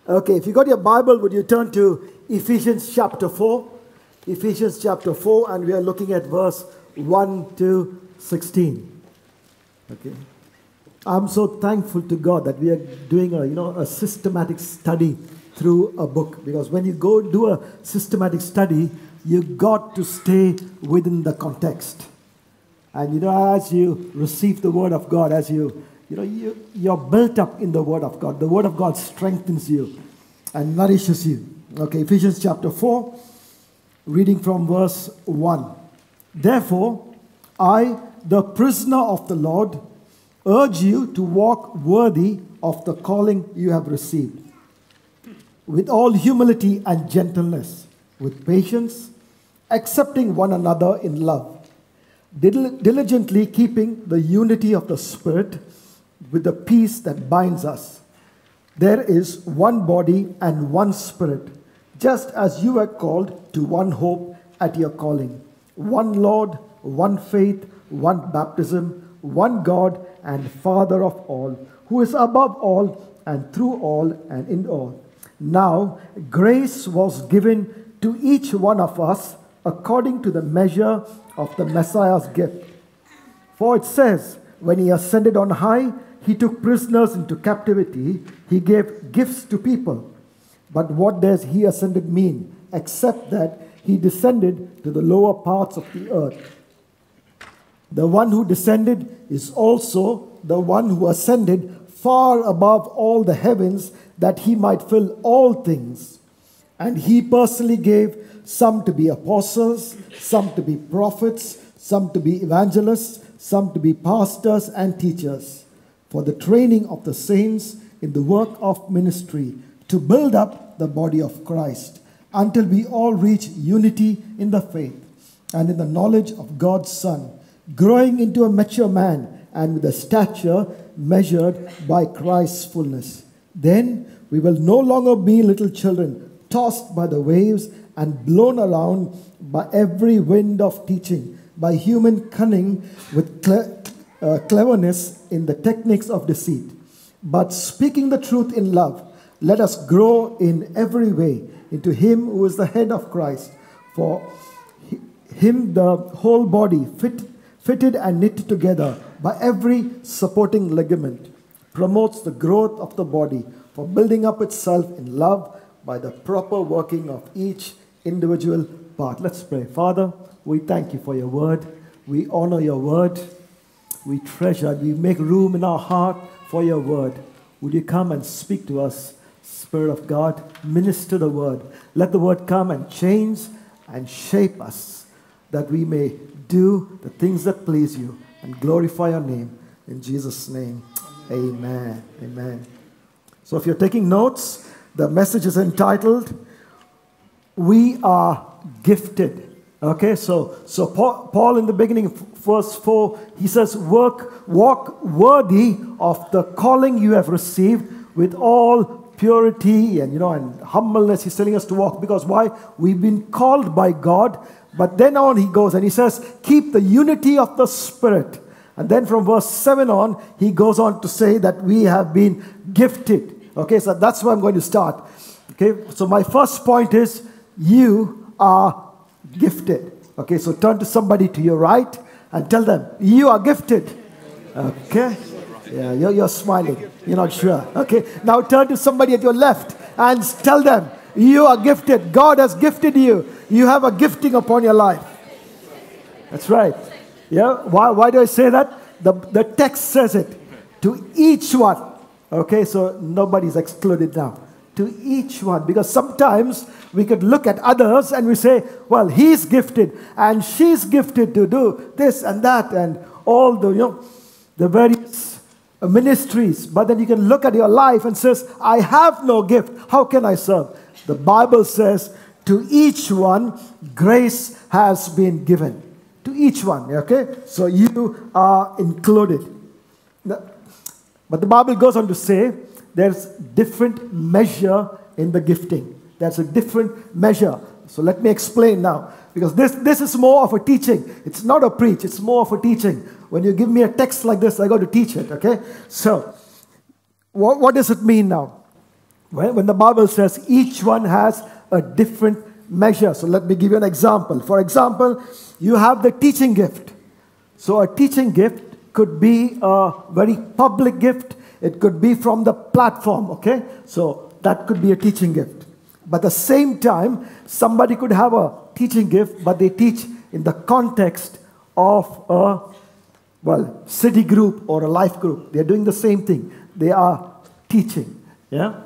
Okay, if you got your Bible, would you turn to Ephesians chapter 4? Ephesians chapter 4, and we are looking at verse 1 to 16. Okay. I'm so thankful to God that we are doing a systematic study through a book. Because when you go do a systematic study, you got to stay within the context. And as you receive the Word of God, as you're built up in the Word of God. The Word of God strengthens you and nourishes you. Okay, Ephesians chapter 4, reading from verse 1. Therefore, I, the prisoner of the Lord, urge you to walk worthy of the calling you have received, with all humility and gentleness, with patience, accepting one another in love, diligently keeping the unity of the Spirit with the peace that binds us. There is one body and one Spirit, just as you were called to one hope at your calling, one Lord, one faith, one baptism, one God and Father of all, who is above all and through all and in all. Now, grace was given to each one of us according to the measure of the Messiah's gift. For it says, when he ascended on high, he took prisoners into captivity. He gave gifts to people. But what does he ascended mean, except that he descended to the lower parts of the earth? The one who descended is also the one who ascended far above all the heavens, that he might fill all things. And he personally gave some to be apostles, some to be prophets, some to be evangelists, some to be pastors and teachers, for the training of the saints in the work of ministry, to build up the body of Christ, until we all reach unity in the faith and in the knowledge of God's Son, growing into a mature man and with a stature measured by Christ's fullness. Then we will no longer be little children, tossed by the waves and blown around by every wind of teaching, by human cunning with cleverness in the techniques of deceit. But speaking the truth in love, let us grow in every way into him who is the head of Christ. For him the whole body, fitted and knit together by every supporting ligament, promotes the growth of the body for building up itself in love by the proper working of each individual part. Let's pray. Father, we thank you for your word. We honor your word. We treasure, we make room in our heart for your word. Would you come and speak to us, Spirit of God? Minister the word. Let the word come and change and shape us, that we may do the things that please you and glorify your name. In Jesus' name, amen. Amen. So if you're taking notes, the message is entitled, We Are Gifted. Okay, so Paul in the beginning, verse 4, he says, walk worthy of the calling you have received with all purity and humbleness. He's telling us to walk, because why? We've been called by God. But then on he goes and he says, keep the unity of the Spirit. And then from verse 7 on, he goes on to say that we have been gifted. Okay, so that's where I'm going to start. Okay, so my first point is, you are gifted. Okay, so turn to somebody to your right and tell them, you are gifted. Okay, yeah, you're smiling. You're not sure. Okay, now turn to somebody at your left and tell them, you are gifted. God has gifted you. You have a gifting upon your life. That's right. Yeah, why do I say that? The text says it. To each one. Okay, so nobody's excluded now. To each one. Because sometimes we could look at others and we say, well, he's gifted and she's gifted to do this and that and all the various ministries. But then you can look at your life and says, I have no gift. How can I serve? The Bible says, to each one, grace has been given. To each one, okay? So you are included. But the Bible goes on to say, there's different measure in the gifting. There's a different measure. So let me explain now. Because this is more of a teaching. It's not a preach. It's more of a teaching. When you give me a text like this, I got to teach it, okay? So, what does it mean now? when the Bible says each one has a different measure. So let me give you an example. For example, you have the teaching gift. So a teaching gift could be a very public gift. It could be from the platform, okay? So that could be a teaching gift. But at the same time, somebody could have a teaching gift, but they teach in the context of a, well, city group or a life group. They're doing the same thing. They are teaching, yeah?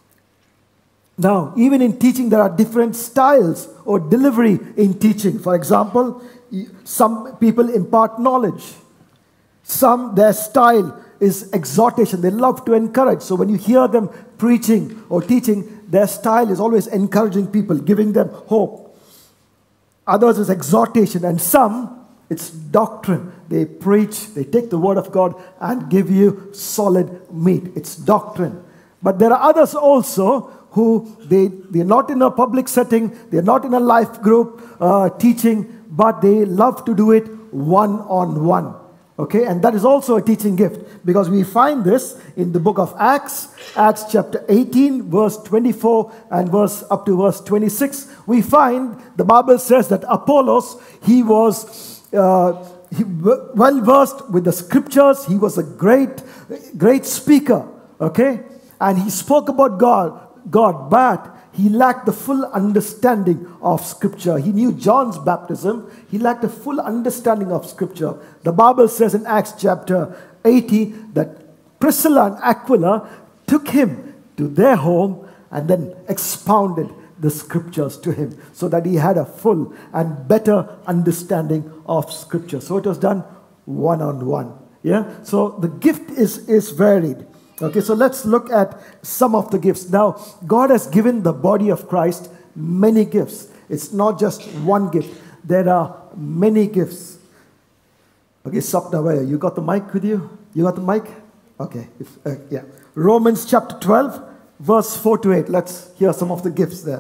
Now, even in teaching, there are different styles or delivery in teaching. For example, some people impart knowledge. Some, their style is exhortation. They love to encourage. So when you hear them preaching or teaching, their style is always encouraging people, giving them hope. Others is exhortation. And some, it's doctrine. They preach, they take the word of God and give you solid meat. It's doctrine. But there are others also who they're not in a public setting, they're not in a life group teaching, but they love to do it one-on-one. Okay, and that is also a teaching gift, because we find this in the book of Acts, Acts chapter 18, verse 24 and up to verse 26. We find the Bible says that Apollos, he was well versed with the scriptures. He was a great speaker. Okay, and he spoke about God, but he lacked the full understanding of Scripture. He knew John's baptism. He lacked a full understanding of Scripture. The Bible says in Acts chapter 80 that Priscilla and Aquila took him to their home and then expounded the Scriptures to him so that he had a full and better understanding of Scripture. So it was done one-on-one. Yeah? So the gift is varied. Okay, so let's look at some of the gifts. Now, God has given the body of Christ many gifts. It's not just one gift. There are many gifts. Okay, Sapna, you got the mic with you? You got the mic? Okay, yeah. Romans chapter 12, verse 4 to 8. Let's hear some of the gifts there.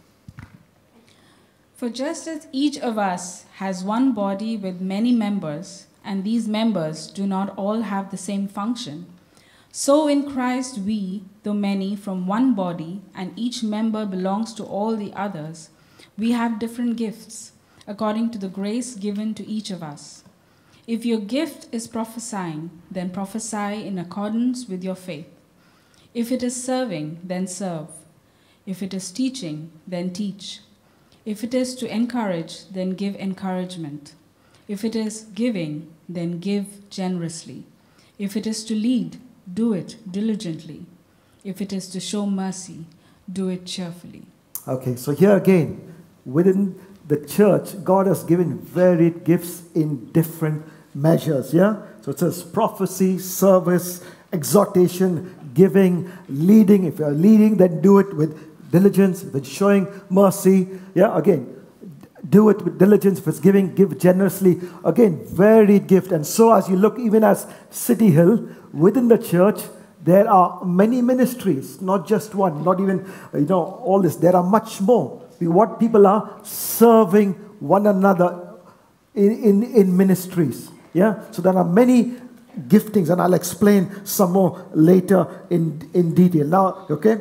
For just as each of us has one body with many members, and these members do not all have the same function, so in Christ we, though many, from one body, and each member belongs to all the others, we have different gifts, according to the grace given to each of us. If your gift is prophesying, then prophesy in accordance with your faith. If it is serving, then serve. If it is teaching, then teach. If it is to encourage, then give encouragement. If it is giving, then give generously. If it is to lead, do it diligently. If it is to show mercy, do it cheerfully. Okay, so here again, within the church, God has given varied gifts in different measures, yeah? So it says prophecy, service, exhortation, giving, leading. If you're leading, then do it with diligence. If it's showing mercy, yeah, again, do it with diligence. If it's giving, give generously. Again, varied gift. And so as you look even as City Hill, within the church, there are many ministries, not just one, not even, all this. There are much more. What people are serving one another in ministries. Yeah, so there are many giftings, and I'll explain some more later in detail. Now, okay,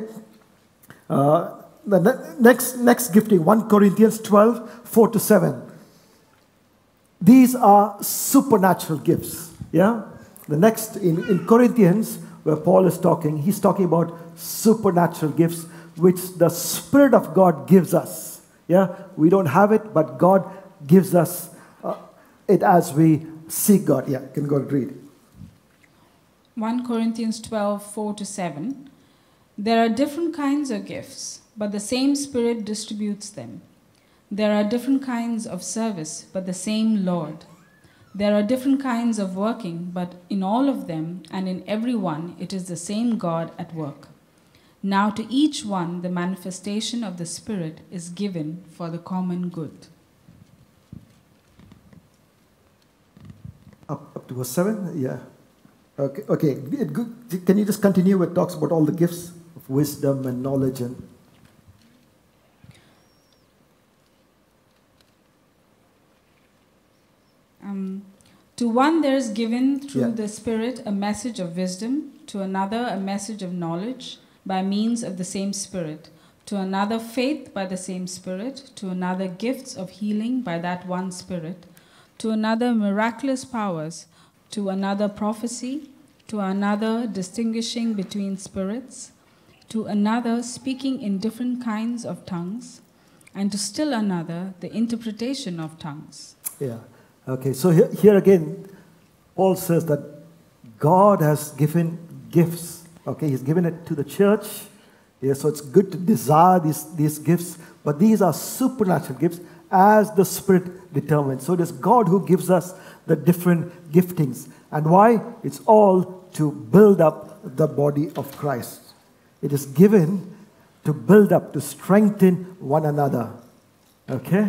the next gifting, 1 Corinthians 12, 4 to 7. These are supernatural gifts. Yeah. The next, in Corinthians, where Paul is talking, he's talking about supernatural gifts, which the Spirit of God gives us. Yeah, we don't have it, but God gives us it as we seek God. Yeah, you can go and read. 1 Corinthians 12, 4 to 7. There are different kinds of gifts, but the same Spirit distributes them. There are different kinds of service, but the same Lord. There are different kinds of working, but in all of them and in every one, it is the same God at work. Now to each one, the manifestation of the Spirit is given for the common good. Up to verse 7? Yeah. Okay. Can you just continue? It talks about all the gifts of wisdom and knowledge and... To one there is given through the Spirit a message of wisdom, to another a message of knowledge by means of the same Spirit, to another faith by the same Spirit, to another gifts of healing by that one Spirit, to another miraculous powers, to another prophecy, to another distinguishing between spirits, to another speaking in different kinds of tongues, and to still another the interpretation of tongues. Yeah. Okay, so here again, Paul says that God has given gifts. Okay, he's given it to the church. Yeah, so it's good to desire these gifts, but these are supernatural gifts as the Spirit determines. So it is God who gives us the different giftings. And why? It's all to build up the body of Christ. It is given to build up, to strengthen one another. Okay?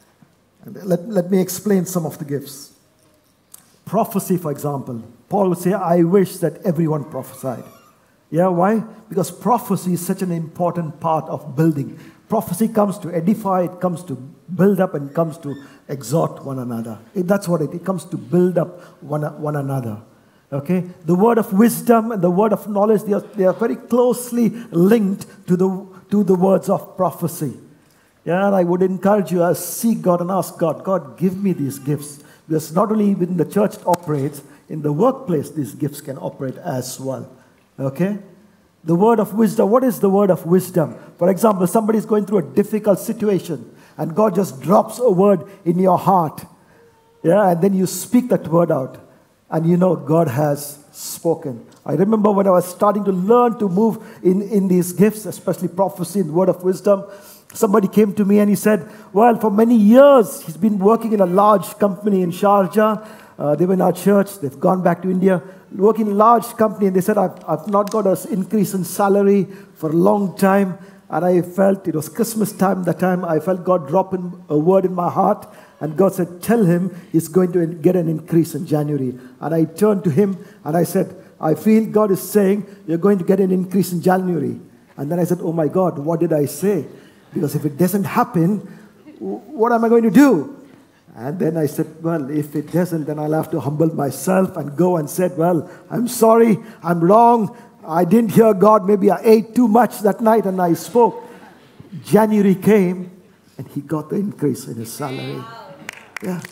And let me explain some of the gifts. Prophecy, for example. Paul would say, I wish that everyone prophesied. Yeah, why? Because prophecy is such an important part of building. Prophecy comes to edify, it comes to build up, and comes to exhort one another. That's what it comes to build up one another. Okay? The word of wisdom and the word of knowledge, they are very closely linked to the words of prophecy. Yeah, and I would encourage you to seek God and ask God, God, give me these gifts. Because not only within the church it operates, in the workplace these gifts can operate as well. Okay? The word of wisdom. What is the word of wisdom? For example, somebody is going through a difficult situation and God just drops a word in your heart. Yeah, and then you speak that word out and you know God has spoken. I remember when I was starting to learn to move in these gifts, especially prophecy and word of wisdom, somebody came to me and he said, well, for many years he's been working in a large company in Sharjah. They were in our church. They've gone back to India, working in a large company. And they said, I've not got an increase in salary for a long time. And I felt, it was Christmas time that time, I felt God drop in a word in my heart. And God said, tell him he's going to get an increase in January. And I turned to him and I said, I feel God is saying, you're going to get an increase in January. And then I said, oh my God, what did I say? Because if it doesn't happen, what am I going to do? And then I said, well, if it doesn't, then I'll have to humble myself and go and said, well, I'm sorry, I'm wrong. I didn't hear God. Maybe I ate too much that night and I spoke. January came and he got the increase in his salary. Yeah.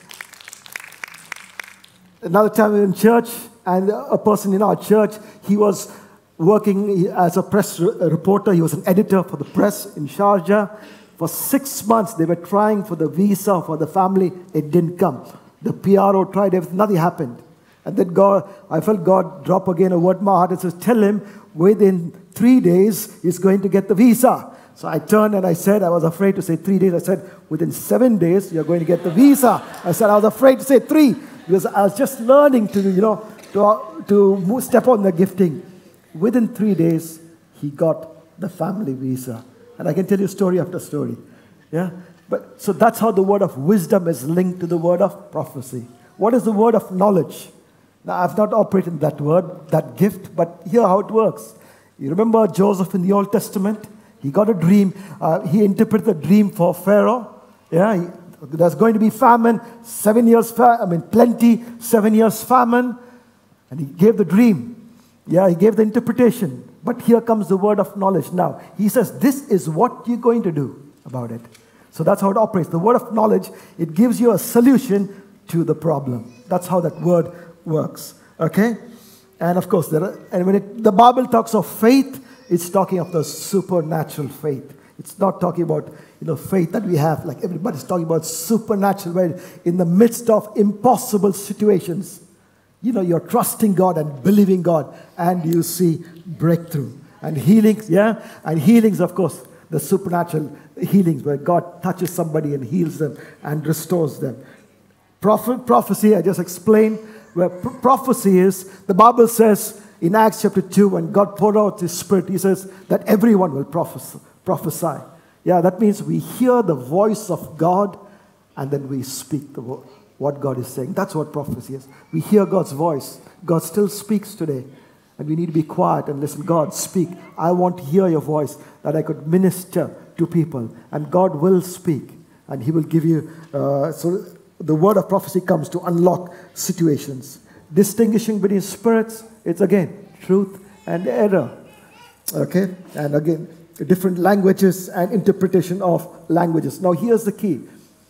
Another time we were in church and a person in our church, he was working as a press reporter. He was an editor for the press in Sharjah. For 6 months, they were trying for the visa for the family. It didn't come. The PRO tried everything. Nothing happened. And then I felt God drop again a word in my heart and says, tell him within 3 days, he's going to get the visa. So I turned and I said, I was afraid to say 3 days. I said, within 7 days, you're going to get the visa. I said, I was afraid to say 3 because I was just learning to step on the gifting. Within 3 days, he got the family visa. And I can tell you story after story. Yeah? So that's how the word of wisdom is linked to the word of prophecy. What is the word of knowledge? Now, I've not operated that word, that gift, but here how it works. You remember Joseph in the Old Testament? He got a dream. He interpreted the dream for Pharaoh. Yeah, there's going to be famine, 7 years, plenty, 7 years famine. And he gave the dream. Yeah, he gave the interpretation. But here comes the word of knowledge. Now, he says, this is what you're going to do about it. So that's how it operates. The word of knowledge, it gives you a solution to the problem. That's how that word works. Okay? And of course, when the Bible talks of faith, it's talking of the supernatural faith. It's not talking about faith that we have, like everybody's talking about supernatural, where in the midst of impossible situations, you're trusting God and believing God, and you see breakthrough and healings. Yeah, and healings, of course, the supernatural healings where God touches somebody and heals them and restores them. Prophecy, I just explained where prophecy is. The Bible says in Acts chapter 2, when God poured out His Spirit, He says that everyone will prophesy. Yeah, that means we hear the voice of God and then we speak the word. What God is saying. That's what prophecy is. We hear God's voice. God still speaks today. And we need to be quiet and listen. God, speak. I want to hear your voice that I could minister to people. And God will speak. And He will give you... so the word of prophecy comes to unlock situations. Distinguishing between spirits, it's again truth and error. Okay, and again, different languages and interpretation of languages. Now, here's the key.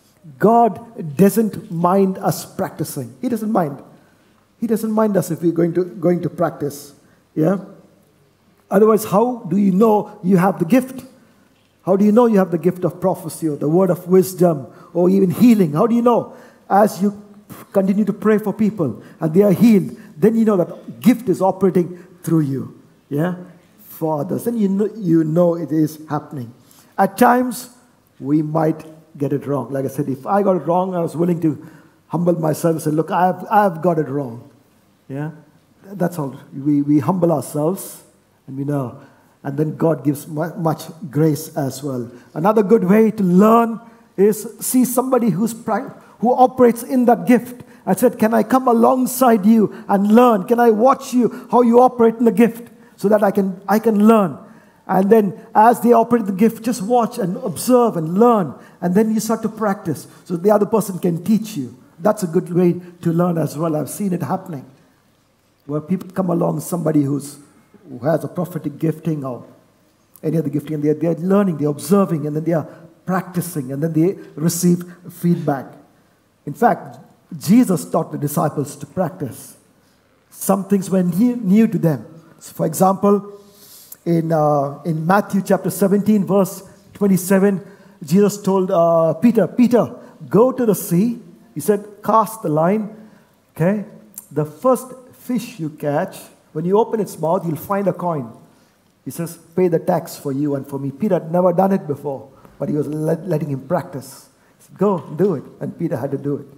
God doesn't mind us practicing. He doesn't mind. He doesn't mind us if we're going to practice. Yeah? Otherwise, how do you know you have the gift? How do you know you have the gift of prophecy or the word of wisdom or even healing? How do you know? As you continue to pray for people and they are healed, then you know that gift is operating through you. Yeah? For others. Then you know it is happening. At times, we might get it wrong. Like I said, if I got it wrong, I was willing to humble myself and say, look, I've got it wrong. Yeah? That's all. We humble ourselves and we know. And then God gives much grace as well. Another good way to learn is see somebody who operates in that gift. I said, can I come alongside you and learn? Can I watch you, how you operate in the gift so that I can learn? And then as they operate the gift, just watch and observe and learn. And then you start to practice so the other person can teach you. That's a good way to learn as well. I've seen it happening. Where people come along, somebody who has a prophetic gifting or any other gifting, and they're learning, they're observing, and then they are practicing, and then they receive feedback. In fact, Jesus taught the disciples to practice. Some things were new to them. So for example, in Matthew chapter 17, verse 27, Jesus told Peter, go to the sea. He said, cast the line. Okay? The first fish you catch, when you open its mouth, you'll find a coin. He says, pay the tax for you and for me. Peter had never done it before, but he was letting him practice. He said, go, do it. And Peter had to do it.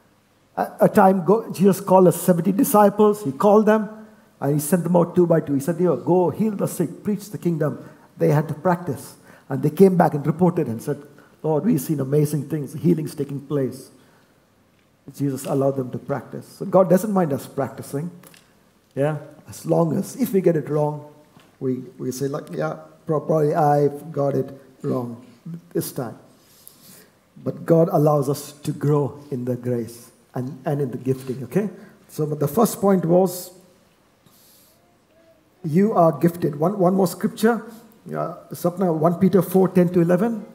At a time, Jesus called his 70 disciples. He called them, and he sent them out 2 by 2. He said, go heal the sick, preach the kingdom. They had to practice. And they came back and reported and said, Lord, we've seen amazing things, healings taking place. Jesus allowed them to practice. So God doesn't mind us practicing. Yeah, as long as, if we get it wrong, we say like, yeah, probably I've got it wrong this time. But God allows us to grow in the grace and in the gifting, okay? So the first point was, you are gifted. One more scripture, Sapna, 1 Peter 4, 10 to 11.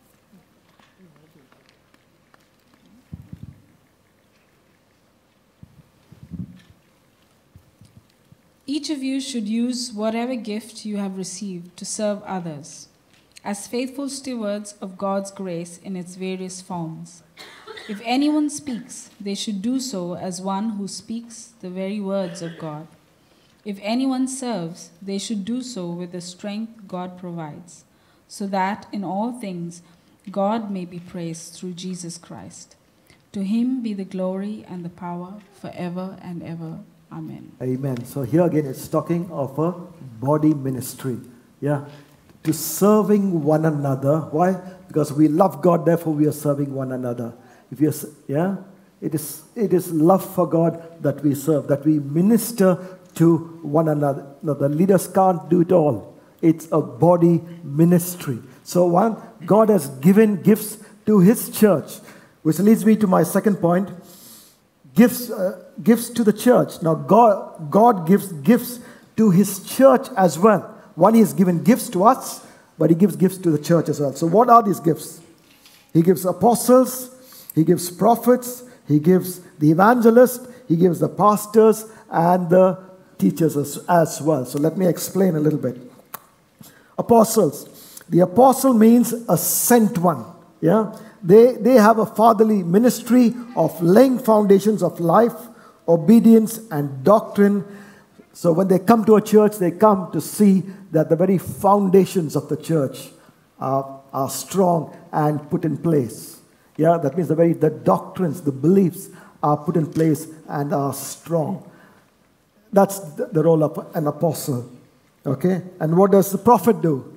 Each of you should use whatever gift you have received to serve others, as faithful stewards of God's grace in its various forms. If anyone speaks, they should do so as one who speaks the very words of God. If anyone serves, they should do so with the strength God provides, so that in all things God may be praised through Jesus Christ. To him be the glory and the power forever and ever. Amen. Amen. So here again it's talking of a body ministry. Yeah. To serving one another. Why? Because we love God, therefore we are serving one another. If you it is love for God that we serve, that we minister to one another. No, the leaders can't do it all. It's a body ministry. So God has given gifts to his church, which leads me to my second point. Gifts to the church. Now God gives gifts to his church as well. One, he has given gifts to us, but he gives gifts to the church as well. So what are these gifts? He gives apostles, he gives prophets, he gives the evangelists, he gives the pastors and the teachers as well. So let me explain a little bit. Apostles. The apostle means a sent one. Yeah. They have a fatherly ministry of laying foundations of life, obedience, and doctrine. So when they come to a church, they come to see that the very foundations of the church are strong and put in place. Yeah, that means the doctrines, the beliefs are put in place and are strong. That's the role of an apostle. Okay? And what does the prophet do?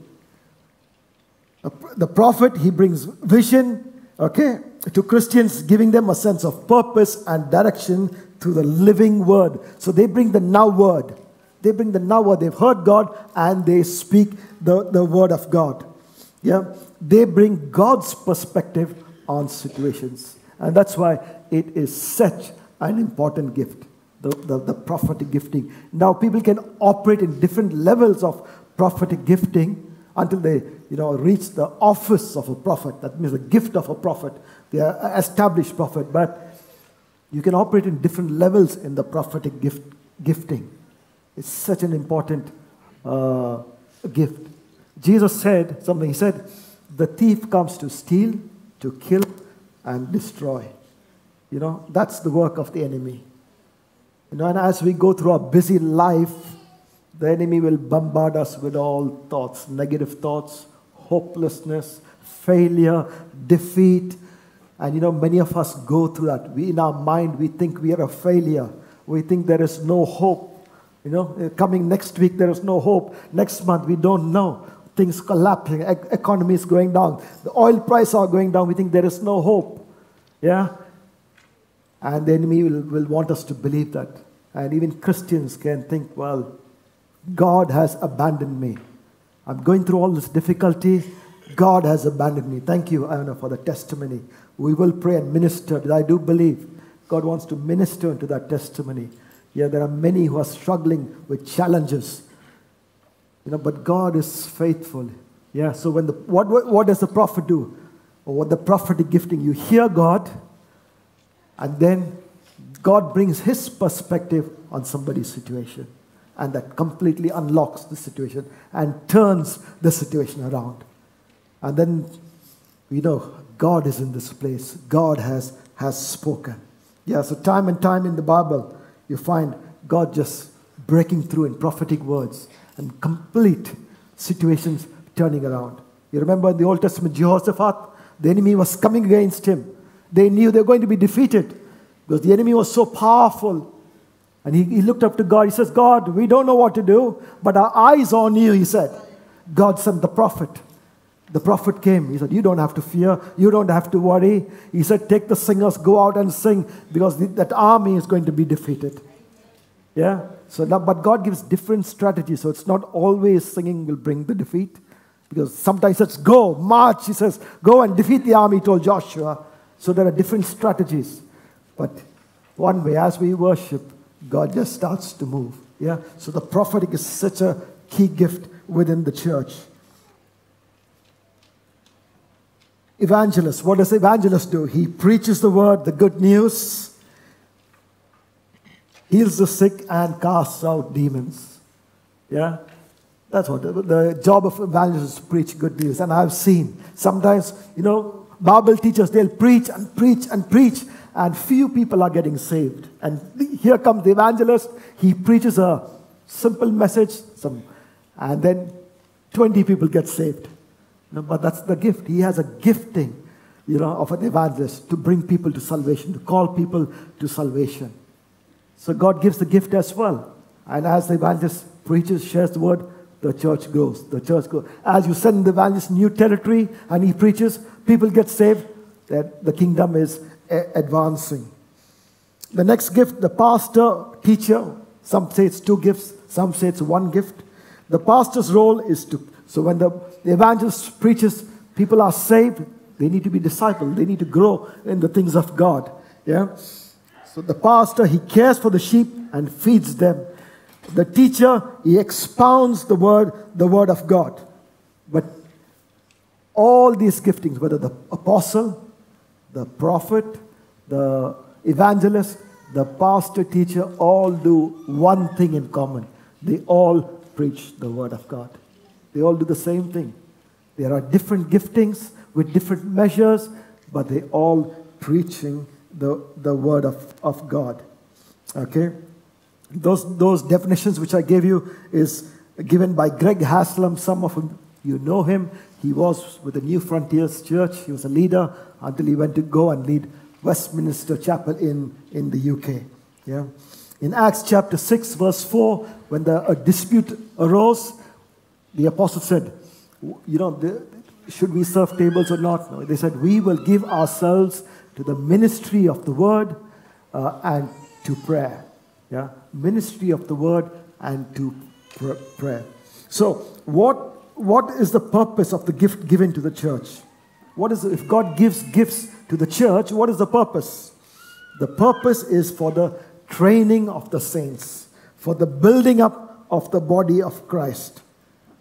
The prophet, he brings vision, okay, to Christians, giving them a sense of purpose and direction through the living word. So they bring the now word. They bring the now word. They've heard God and they speak the word of God. Yeah, they bring God's perspective on situations. And that's why it is such an important gift, the prophetic gifting. Now people can operate in different levels of prophetic gifting until they, reach the office of a prophet. That means the gift of a prophet. They are established prophet. But you can operate in different levels in the prophetic gifting. It's such an important gift. Jesus said something. He said, the thief comes to steal, to kill, and destroy. That's the work of the enemy. And as we go through our busy life, the enemy will bombard us with all thoughts, negative thoughts, hopelessness, failure, defeat. And many of us go through that. In our mind, we think we are a failure. We think there is no hope. Coming next week, there is no hope. Next month, we don't know. Things collapsing, economy is going down. The oil prices are going down. We think there is no hope. Yeah? And the enemy will want us to believe that. And even Christians can think, well, God has abandoned me. I'm going through all this difficulty. God has abandoned me. Thank you, Anna, for the testimony. We will pray and minister. I do believe God wants to minister into that testimony. Yeah, there are many who are struggling with challenges. But God is faithful. Yeah, so when what does the prophet do? Or what the prophetic gifting? You hear God, and then God brings his perspective on somebody's situation. And that completely unlocks the situation and turns the situation around. And then, God is in this place. God has spoken. Yeah, so time and time in the Bible, you find God just breaking through in prophetic words and complete situations turning around. You remember in the Old Testament, Jehoshaphat, the enemy was coming against him. They knew they were going to be defeated because the enemy was so powerful. And he looked up to God. He says, God, we don't know what to do, but our eyes are on you, he said. God sent the prophet. The prophet came. He said, you don't have to fear. You don't have to worry. He said, take the singers, go out and sing because that army is going to be defeated. Yeah? So now, but God gives different strategies. So it's not always singing will bring the defeat. Because sometimes it's go, march. He says, go and defeat the army, told Joshua. So there are different strategies. But one way, as we worship, God just starts to move. Yeah? So the prophetic is such a key gift within the church. Evangelist. What does the evangelist do? He preaches the word, the good news, heals the sick, and casts out demons. Yeah? That's what the job of evangelists is to preach good news. And I've seen sometimes, Bible teachers, they'll preach and preach and preach, and few people are getting saved. And here comes the evangelist. He preaches a simple message, and then 20 people get saved. But that's the gift. He has a gifting, of an evangelist to bring people to salvation, to call people to salvation. So God gives the gift as well. And as the evangelist preaches, shares the word, the church grows. The church grows. As you send the evangelist new territory and he preaches, people get saved, that the kingdom is advancing. The next gift, the pastor, teacher. Some say it's 2 gifts. Some say it's 1 gift. The pastor's role is so when the evangelist preaches, people are saved. They need to be discipled. They need to grow in the things of God. Yeah. So the pastor, he cares for the sheep and feeds them. The teacher, he expounds the word of God. But all these giftings, whether the apostle, the prophet, the evangelist, the pastor, teacher, all do one thing in common. They all preach the word of God. They all do the same thing. There are different giftings with different measures, but they all preaching the word of God. Okay? Those definitions which I gave you is given by Greg Haslam. Some of you know him. He was with the New Frontiers Church. He was a leader until he went to go and lead Westminster Chapel in the UK. Yeah. In Acts chapter 6, verse 4, when a dispute arose, the apostle said, should we serve tables or not? No, they said, we will give ourselves to the ministry of the word and to prayer. Yeah, ministry of the word and to prayer. So, what is the purpose of the gift given to the church? If God gives gifts to the church, what is the purpose? The purpose is for the training of the saints, for the building up of the body of Christ.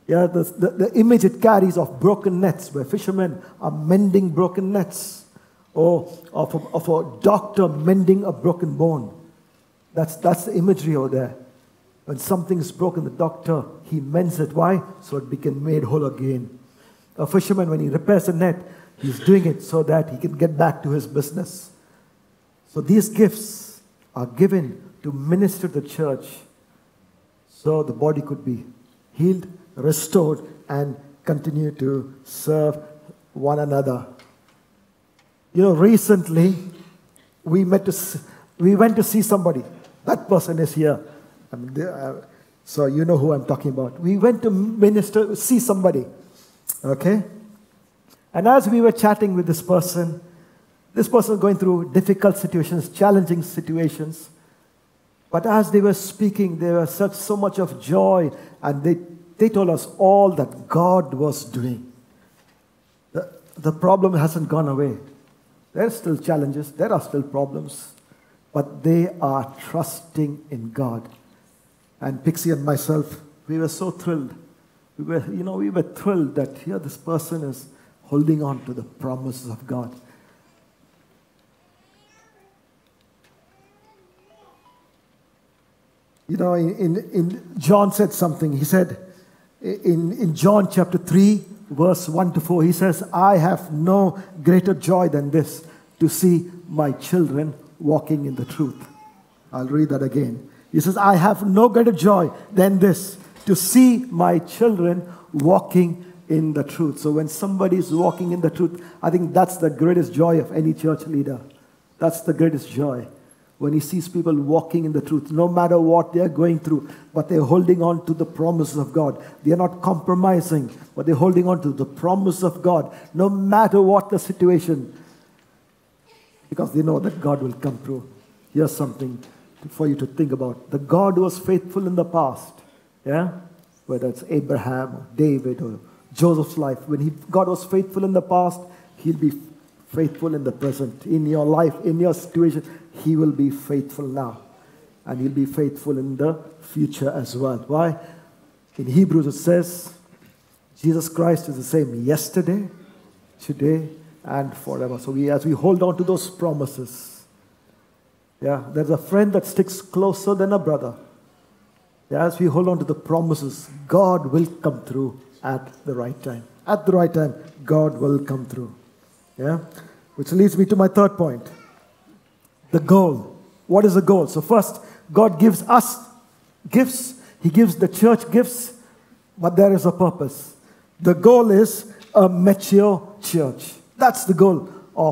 Yeah, the image it carries of broken nets, where fishermen are mending broken nets, or of a doctor mending a broken bone. That's the imagery over there. When something is broken, the doctor, he mends it. Why? So it become made whole again. A fisherman, when he repairs a net, he's doing it so that he can get back to his business. So these gifts are given to minister to the church so the body could be healed, restored, and continue to serve one another. You know, recently we went to see somebody. That person is here. I mean, so you know who I'm talking about. We went to see somebody. Okay? And as we were chatting with this person going through difficult situations, challenging situations. But as they were speaking, there was so much of joy, and they told us all that God was doing. The problem hasn't gone away. There are still challenges, there are still problems, but they are trusting in God. And Pixie and myself, we were so thrilled. We were thrilled that here this person is holding on to the promises of God. You know, in John said something. He said, in John chapter 3, verse 1 to 4, he says, I have no greater joy than this, to see my children walking in the truth. I'll read that again. He says, I have no greater joy than this, to see my children walking in the truth. So when somebody is walking in the truth, I think that's the greatest joy of any church leader. That's the greatest joy. When he sees people walking in the truth, no matter what they are going through, but they're holding on to the promises of God. They are not compromising, but they're holding on to the promise of God, no matter what the situation, because they know that God will come through. Here's something for you to think about. The God who was faithful in the past, yeah, whether it's Abraham or David or Joseph's life, God was faithful in the past, He'll be faithful in the present. In your life, in your situation, He will be faithful now. And He'll be faithful in the future as well. Why? In Hebrews it says, Jesus Christ is the same yesterday, today, and forever. So as we hold on to those promises, yeah, there's a friend that sticks closer than a brother. Yeah, as we hold on to the promises, God will come through at the right time. At the right time, God will come through. Yeah, which leads me to my third point. The goal. What is the goal? So first, God gives us gifts. He gives the church gifts, but there is a purpose. The goal is a mature church. That's the goal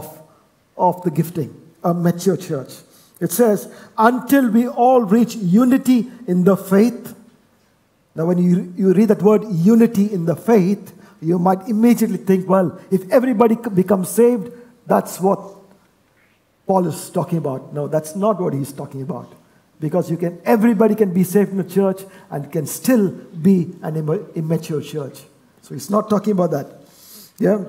of the gifting, a mature church. It says, until we all reach unity in the faith. Now when you read that word unity in the faith, you might immediately think, well, if everybody becomes saved, that's what Paul is talking about. No, that's not what he's talking about. Because everybody can be saved in the church and can still be an immature church. So he's not talking about that. Yeah?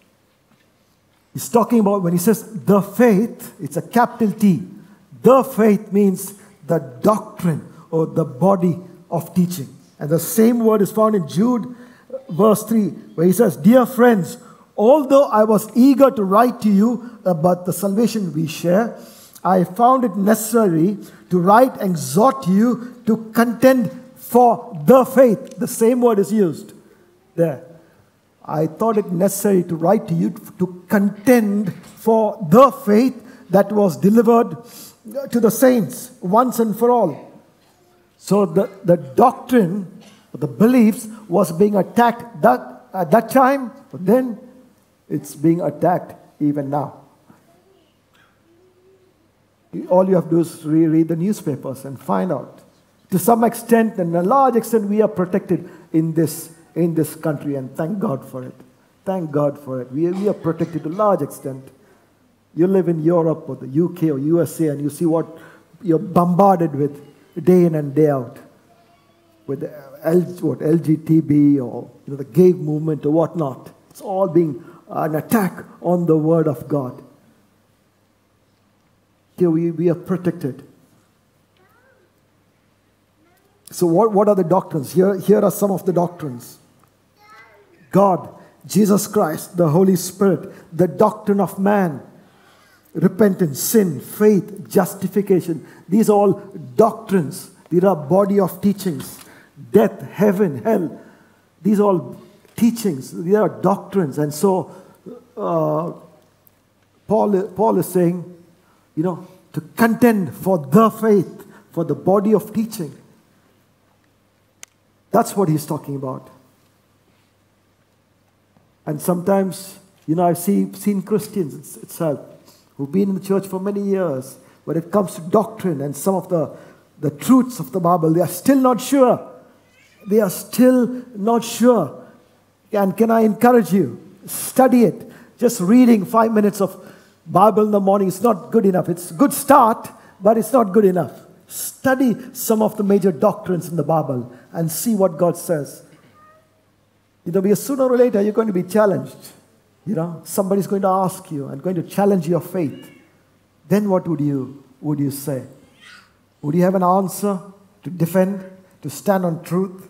He's talking about, when he says the faith, it's a capital T. The faith means the doctrine or the body of teaching. And the same word is found in Jude verse 3, where he says, dear friends, although I was eager to write to you about the salvation we share, I found it necessary to write and exhort you to contend for the faith. The same word is used there. I thought it necessary to write to you to contend for the faith that was delivered to the saints once and for all. So the doctrine, the beliefs was being attacked at that time, but then it's being attacked even now. All you have to do is reread the newspapers and find out. To some extent, and a large extent, we are protected in this country, and thank God for it. Thank God for it. We are protected to a large extent. You live in Europe or the UK or USA, and you see what you're bombarded with day in and day out. With LGTB or the gay movement or whatnot. It's all being an attack on the word of God. Here we are protected. So what are the doctrines? Here are some of the doctrines. God, Jesus Christ, the Holy Spirit, the doctrine of man, repentance, sin, faith, justification. These are all doctrines. These are body of teachings. Death, heaven, hell. These are all teachings. These are doctrines. And so Paul is saying, to contend for the faith, for the body of teaching. That's what he's talking about. And sometimes, I've seen Christians itself who've been in the church for many years. When it comes to doctrine and some of the truths of the Bible, they are still not sure. They are still not sure. And can I encourage you? Study it. Just reading 5 minutes of Bible in the morning is not good enough. It's a good start, but it's not good enough. Study some of the major doctrines in the Bible and see what God says. Because sooner or later you're going to be challenged. Somebody's going to ask you and going to challenge your faith. Then what would you say? Would you have an answer to defend, to stand on truth?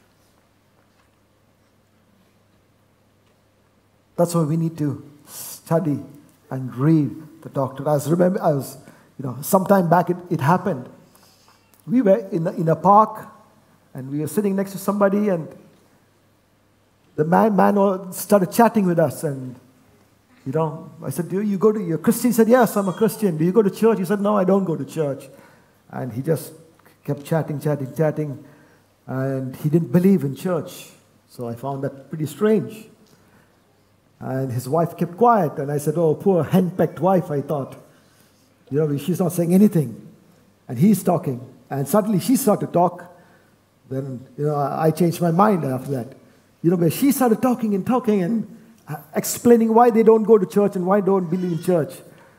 That's why we need to study and read the doctrine. I was sometime back it happened. We were in a park and we were sitting next to somebody, and the man started chatting with us, and I said, you're a Christian? He said, yes, I'm a Christian. Do you go to church? He said, no, I don't go to church. And he just kept chatting, and he didn't believe in church. So I found that pretty strange. And his wife kept quiet, and I said, oh, poor henpecked wife, I thought. She's not saying anything. And he's talking. And suddenly she started to talk. Then, I changed my mind after that. Where she started talking and explaining why they don't go to church and why they don't believe in church.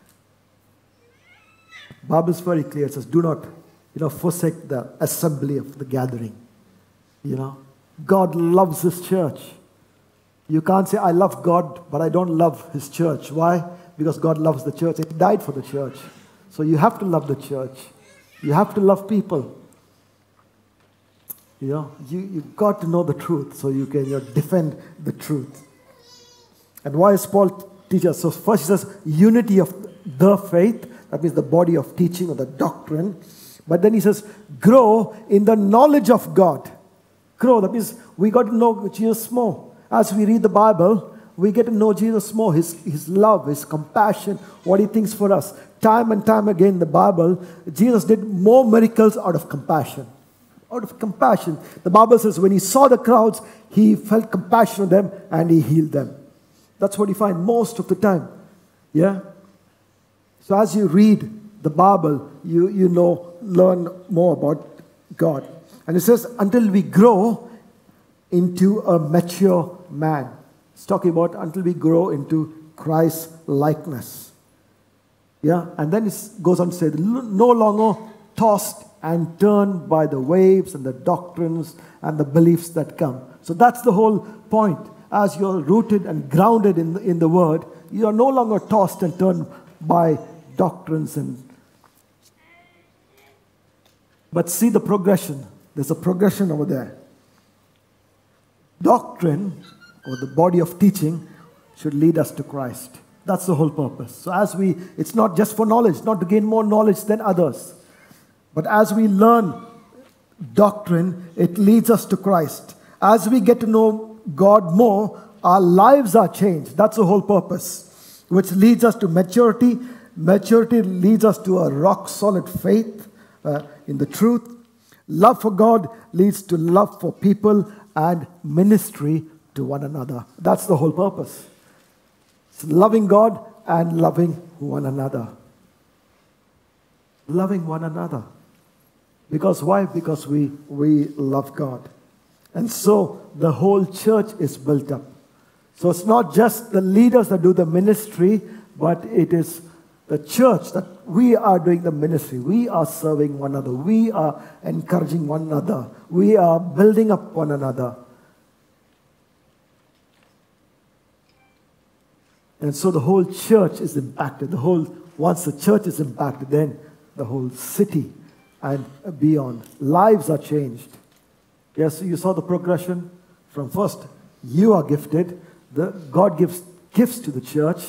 The Bible is very clear. It says, do not, forsake the assembly of the gathering. God loves His church. You can't say, I love God, but I don't love His church. Why? Because God loves the church. He died for the church. So you have to love the church. You have to love people. You've got to know the truth so you can defend the truth. And why does Paul teach us? So first he says, unity of the faith. That means the body of teaching or the doctrine. But then he says, grow in the knowledge of God. Grow. That means we got to know Jesus more. As we read the Bible, we get to know Jesus more. His love, His compassion, what He thinks for us. Time and time again in the Bible, Jesus did more miracles out of compassion. Out of compassion. The Bible says when He saw the crowds, He felt compassion on them and He healed them. That's what you find most of the time. Yeah? So as you read the Bible, you learn more about God. And it says, until we grow into a mature man. It's talking about until we grow into Christ's likeness. Yeah? And then it goes on to say, no longer tossed and turned by the waves and the doctrines and the beliefs that come. So that's the whole point. As you're rooted and grounded in the Word, you are no longer tossed and turned by doctrines. But see the progression. There's a progression over there. Doctrine, or the body of teaching, should lead us to Christ. That's the whole purpose. So it's not just for knowledge, not to gain more knowledge than others. But as we learn doctrine, it leads us to Christ. As we get to know God more, our lives are changed. That's the whole purpose. Which leads us to maturity. Maturity leads us to a rock-solid faith in the truth. Love for God leads to love for people and ministry to one another. That's the whole purpose. It's loving God and loving one another. Loving one another. Because why? Because we love God. And so the whole church is built up. So it's not just the leaders that do the ministry, but it is the church that we are doing the ministry. We are serving one another. We are encouraging one another. We are building up one another. And so the whole church is impacted. Once the church is impacted, then the whole city and beyond. Lives are changed. Yes, you saw the progression from first You are gifted. God gives gifts to the church.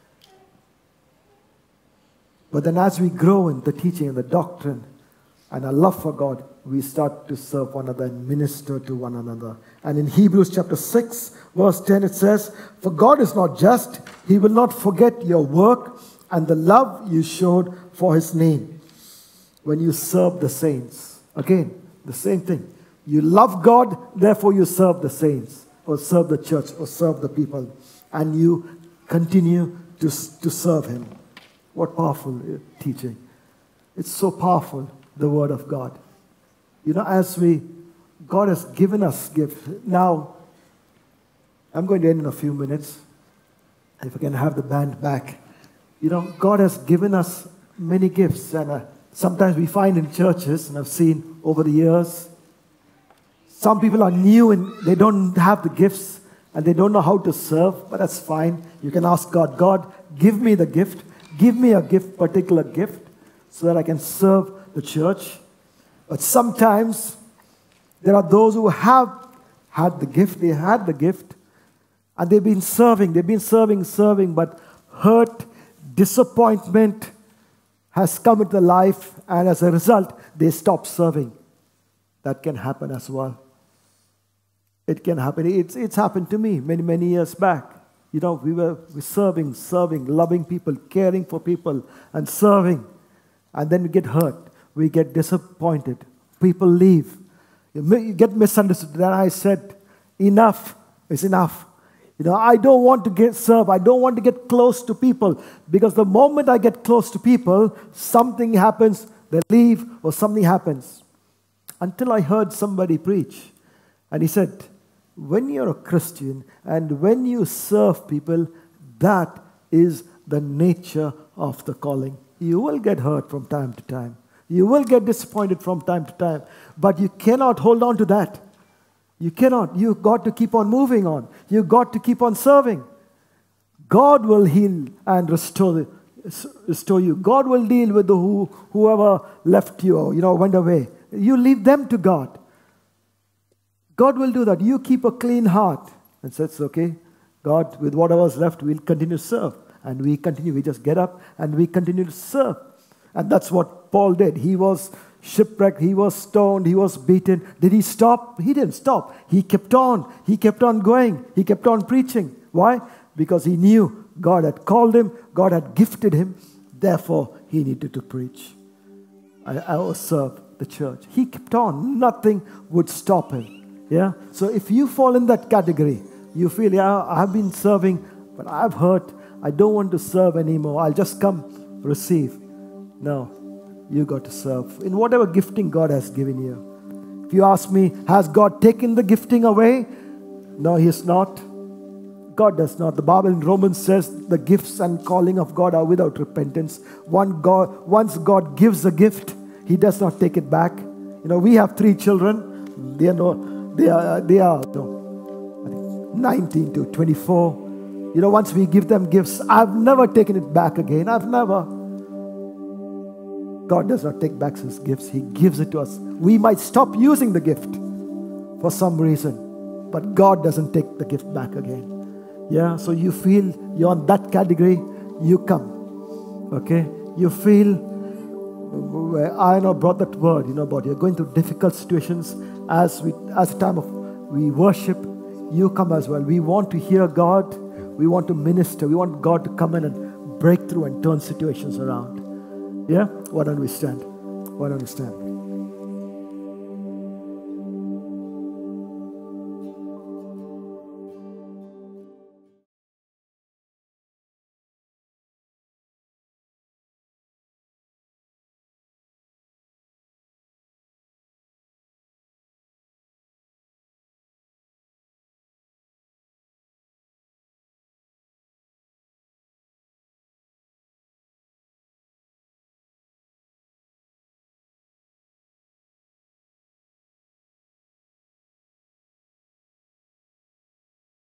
But then as we grow in the teaching and the doctrine and our love for God, we start to serve one another and minister to one another. And in Hebrews chapter 6, verse 10, it says, "For God is not just. He will not forget your work and the love you showed for his name when you serve the saints." Again, the same thing. You love God, therefore you serve the saints, or serve the church, or serve the people. And you continue to serve him. What powerful teaching. It's so powerful, the word of God. You know, God has given us gifts. Now, I'm going to end in a few minutes. If I can have the band back. You know, God has given us many gifts. And sometimes we find in churches, and I've seen over the years, some people are new and they don't have the gifts and they don't know how to serve, but that's fine. You can ask God, God, give me the gift. Give me a gift, particular gift, so that I can serve the church. But sometimes there are those who have had the gift, they had the gift, and they've been serving, but hurt, disappointment has come into their life, and as a result, they stop serving. That can happen as well. It can happen. It's happened to me many, many years back. You know, we were serving, loving people, caring for people, and serving. And then we get hurt. We get disappointed. People leave. You get misunderstood. Then I said, enough is enough. You know, I don't want to serve. I don't want to get close to people. Because the moment I get close to people, something happens. They leave or something happens. Until I heard somebody preach. And he said, when you're a Christian and when you serve people, that is the nature of the calling. You will get hurt from time to time. You will get disappointed from time to time. But you cannot hold on to that. You cannot. You've got to keep on moving on. You've got to keep on serving. God will heal and restore you. God will deal with whoever left you or, went away. You leave them to God. God will do that. You keep a clean heart. And says, okay, God, with whatever's left, we'll continue to serve. And we continue. We just get up and we continue to serve. And that's what Paul did. He was shipwrecked. He was stoned. He was beaten. Did he stop? He didn't stop. He kept on. He kept on going. He kept on preaching. Why? Because he knew God had called him. God had gifted him. Therefore, he needed to preach. I will serve the church. He kept on. Nothing would stop him. Yeah. So if you fall in that category, you feel, yeah, I've been serving, but I've hurt. I don't want to serve anymore. I'll just come receive. No, you got to serve in whatever gifting God has given you. If you ask me, has God taken the gifting away? No, He has not. God does not. The Bible in Romans says the gifts and calling of God are without repentance. Once God gives a gift, He does not take it back. We have 3 children. They are 19 to 24. Once we give them gifts, I've never taken it back again. I've never. God does not take back His gifts. He gives it to us. We might stop using the gift for some reason, but God doesn't take the gift back again. Yeah, so you feel you're on that category, you come. Okay? You feel, I brought that word, about you're going through difficult situations as a time of we worship, you come as well. We want to hear God. We want to minister. We want God to come in and break through and turn situations around. Yeah? Why don't we stand? Why don't we stand?